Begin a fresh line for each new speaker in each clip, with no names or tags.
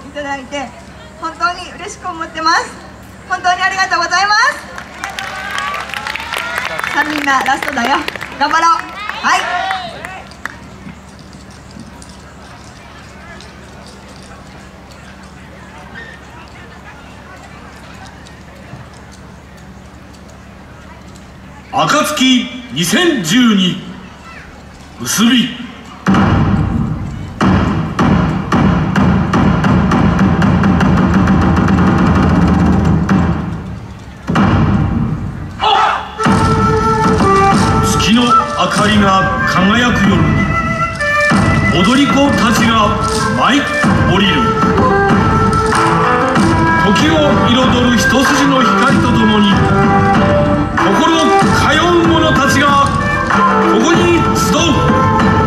いただいて本当に嬉しく思ってます。本当にありがとうございます。さあみんなラストだよ、頑張ろう。はい、
暁2012結び。月の明かりが輝く夜に踊り子たちが舞い降りる。時を彩る一筋の光とともに心通う者たちがここに集う。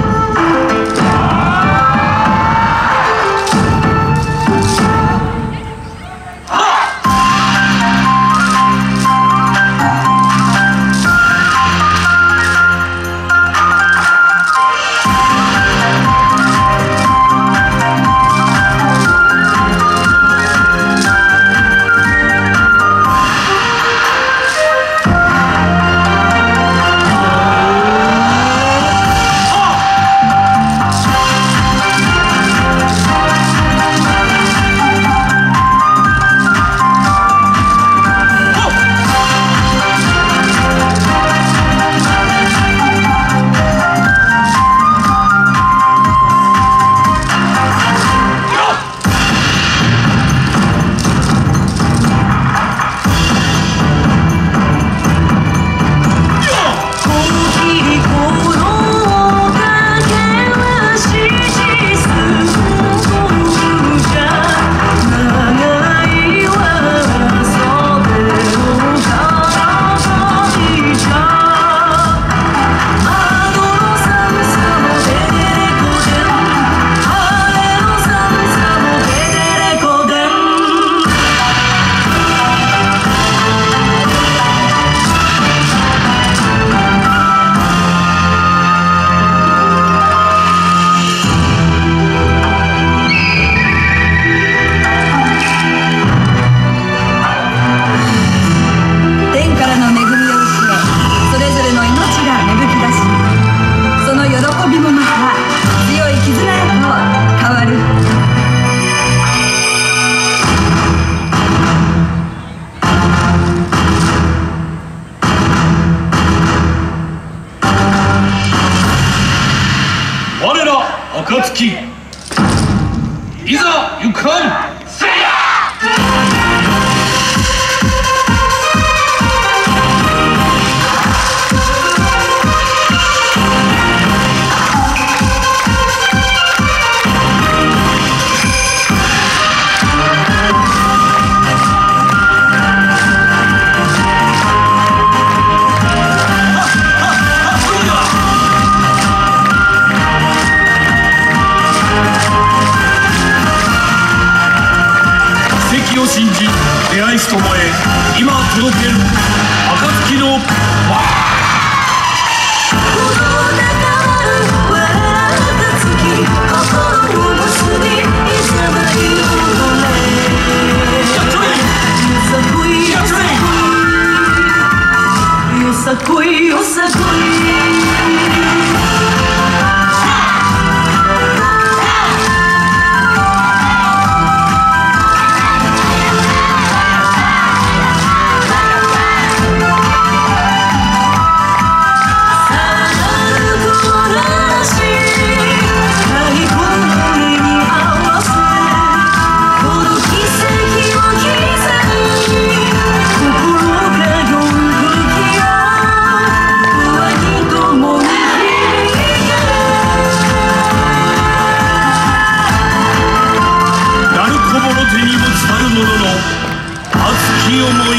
暁いざ行かん。せや信じ出会いし友へ今届ける暁の手にも伝わるものの熱き思い